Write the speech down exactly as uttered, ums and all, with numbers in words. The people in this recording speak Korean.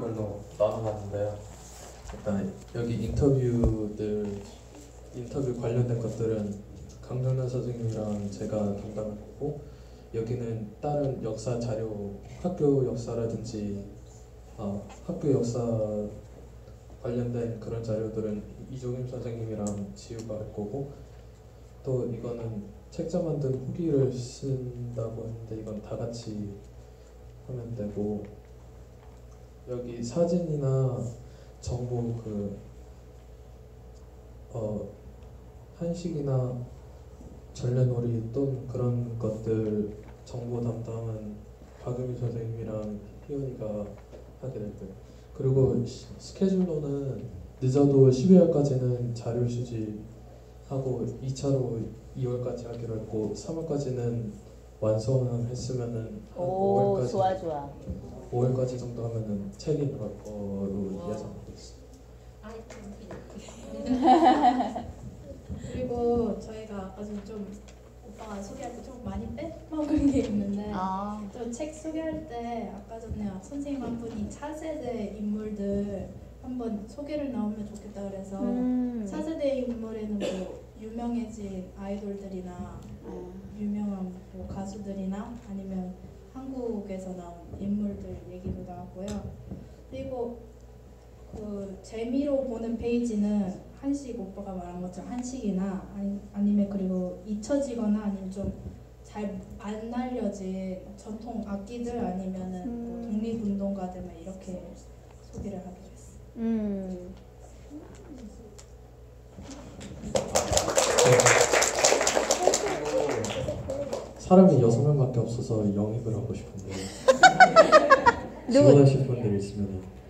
카테고리별로 나눠봤는데요. 일단 여기 인터뷰들 인터뷰 관련된 것들은 강정란 선생님이랑 제가 담당을 했고, 여기는 다른 역사 자료, 학교 역사라든지 어, 학교 역사 관련된 그런 자료들은 이종임 선생님이랑 지우가 할 거고, 또 이거는 책자 만든 후기를 쓴다고 했는데 이건 다 같이 하면 되고, 여기 사진이나 정보 그 어, 한식이나 전래놀이 또는 그런 것들 정보 담당은 박유미 선생님이랑 희연이가 하게 될 거예요. 그리고 시, 스케줄로는 늦어도 십이월까지는 자료 수집하고 이 차로 이월까지 하기로 했고, 삼월까지는 완성을 했으면은 한 오, 오월까지 좋아 좋아. 오월까지 정도 하면은 책이 나올 거로 예상하고 있어요. 그리고 저희가 아까 전에 좀 오빠가 소개할 때 좀 많이 빼먹은 게 있는데, 아, 또 책 소개할 때 아까 전에 선생님 한 분이 차세대 인물들 한번 소개를 나오면 좋겠다 그래서 음. 차세대 인물에는 뭐 유명해진 아이돌들이나 아. 유명한 뭐 가수들이나 아니면 한국에서 나온 인물들 얘기도 나왔고요. 그리고 그 재미로 보는 페이지는 한식, 오빠가 말한 것처럼 한식이나 아니, 아니면 그리고 잊혀지거나 아니면 좀 잘 안 알려진 전통 악기들 아니면은 음. 뭐 독립운동가들만 이렇게 소개를 하기로 했어요. 음. 사람이 여섯 명밖에 없어서 영입을 하고 싶은데 누구? 지원하실 분들 있으면